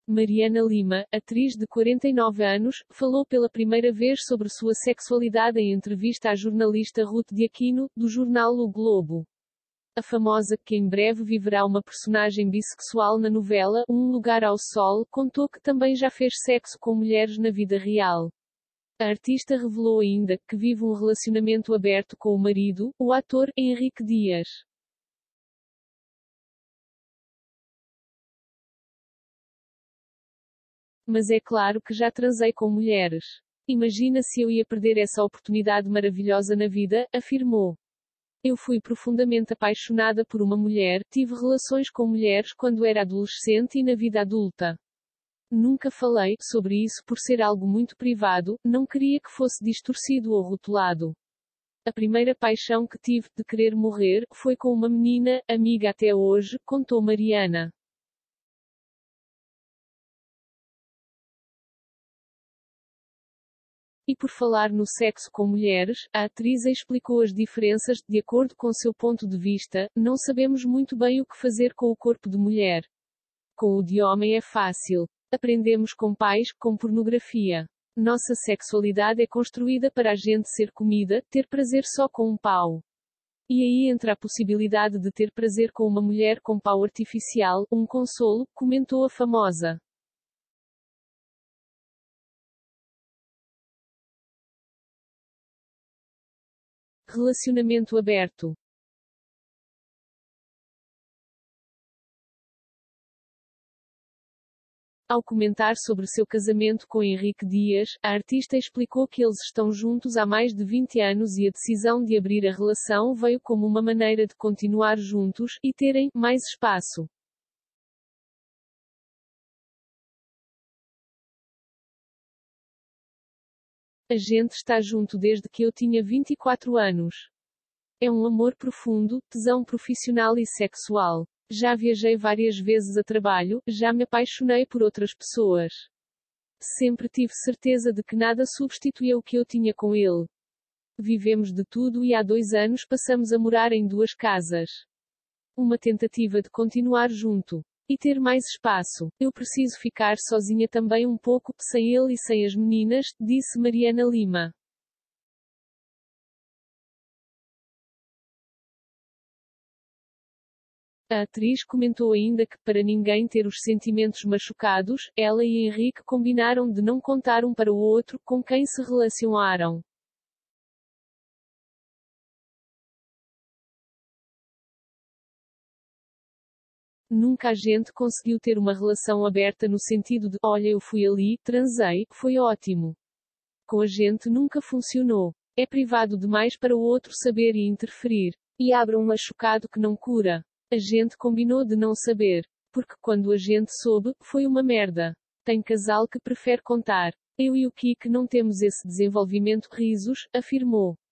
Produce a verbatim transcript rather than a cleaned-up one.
Mariana Lima, atriz de quarenta e nove anos, falou pela primeira vez sobre sua sexualidade em entrevista à jornalista Ruth de Aquino, do jornal O Globo. A famosa, que em breve viverá uma personagem bissexual na novela Um Lugar ao Sol, contou que também já fez sexo com mulheres na vida real. A artista revelou ainda que vive um relacionamento aberto com o marido, o ator Henrique Dias. Mas é claro que já transei com mulheres. Imagina se eu ia perder essa oportunidade maravilhosa na vida, afirmou. Eu fui profundamente apaixonada por uma mulher, tive relações com mulheres quando era adolescente e na vida adulta. Nunca falei sobre isso por ser algo muito privado, não queria que fosse distorcido ou rotulado. A primeira paixão que tive, de querer morrer, foi com uma menina, amiga até hoje, contou Mariana. E por falar no sexo com mulheres, a atriz explicou as diferenças, de acordo com seu ponto de vista, não sabemos muito bem o que fazer com o corpo de mulher. Com o de homem é fácil. Aprendemos com pais, com pornografia. Nossa sexualidade é construída para a gente ser comida, ter prazer só com um pau. E aí entra a possibilidade de ter prazer com uma mulher com pau artificial, um consolo, comentou a famosa. Relacionamento aberto. Ao comentar sobre seu casamento com Henrique Dias, a artista explicou que eles estão juntos há mais de vinte anos e a decisão de abrir a relação veio como uma maneira de continuar juntos e terem mais espaço. A gente está junto desde que eu tinha vinte e quatro anos. É um amor profundo, tesão profissional e sexual. Já viajei várias vezes a trabalho, já me apaixonei por outras pessoas. Sempre tive certeza de que nada substituía o que eu tinha com ele. Vivemos de tudo e há dois anos passamos a morar em duas casas. Uma tentativa de continuar junto. E ter mais espaço. Eu preciso ficar sozinha também um pouco, sem ele e sem as meninas, disse Mariana Lima. A atriz comentou ainda que, para ninguém ter os sentimentos machucados, ela e Henrique combinaram de não contar um para o outro com quem se relacionaram. Nunca a gente conseguiu ter uma relação aberta no sentido de, olha, eu fui ali, transei, foi ótimo. Com a gente nunca funcionou. É privado demais para o outro saber e interferir. E abre um machucado que não cura. A gente combinou de não saber. Porque quando a gente soube, foi uma merda. Tem casal que prefere contar. Eu e o Kik não temos esse desenvolvimento, risos, afirmou.